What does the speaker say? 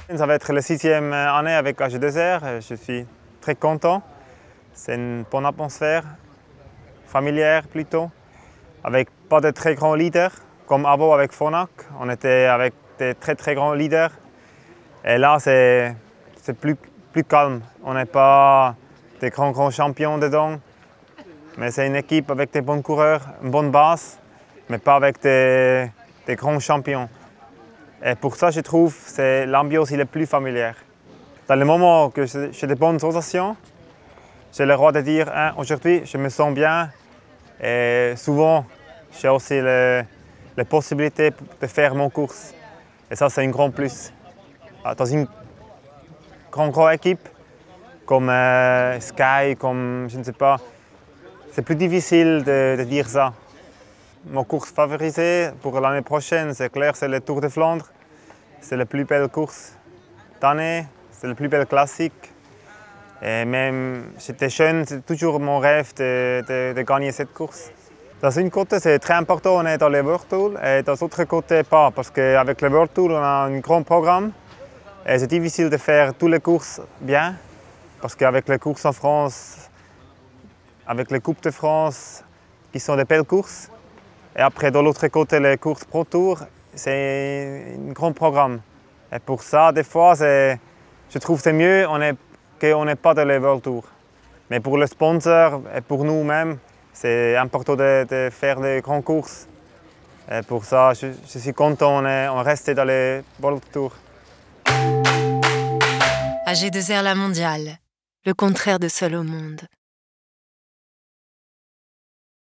Ça va être la 6e année avec AG2R. Je suis très content. C'est une bonne atmosphère, familière plutôt, avec pas de très grands leaders, comme avant avec Phonak. On était avec des très grands leaders. Et là, c'est plus calme. On n'est pas des grands champions dedans, mais c'est une équipe avec des bons coureurs, une bonne base, mais pas avec des grands champions. Et pour ça, je trouve que l'ambiance est plus familière. Dans le moment que j'ai de bonnes sensations, j'ai le droit de dire hein, aujourd'hui, je me sens bien. Et souvent, j'ai aussi la possibilité de faire mon course. Et ça, c'est un grand plus. Dans une grande équipe, comme Sky, comme je ne sais pas, c'est plus difficile de dire ça. Mon course favorisée pour l'année prochaine, c'est clair, c'est le Tour de Flandre. C'est la plus belle course d'année, c'est le plus bel classique. Et même j'étais jeune, c'est toujours mon rêve de gagner cette course. Dans une côté, c'est très important, on est dans le World Tour, et dans l'autre côté, pas. Parce qu'avec le World Tour, on a un grand programme. Et c'est difficile de faire toutes les courses bien. Parce qu'avec les courses en France, avec les Coupes de France, qui sont des belles courses. Et après, de l'autre côté, les courses Pro Tour, c'est un grand programme. Et pour ça, des fois, je trouve que c'est mieux qu'on n'est pas dans le World Tour. Mais pour le sponsor et pour nous-mêmes, c'est important de faire des grandes courses. Et pour ça, je suis content on reste dans le World Tour. AG2R La Mondiale, le contraire de seul au monde.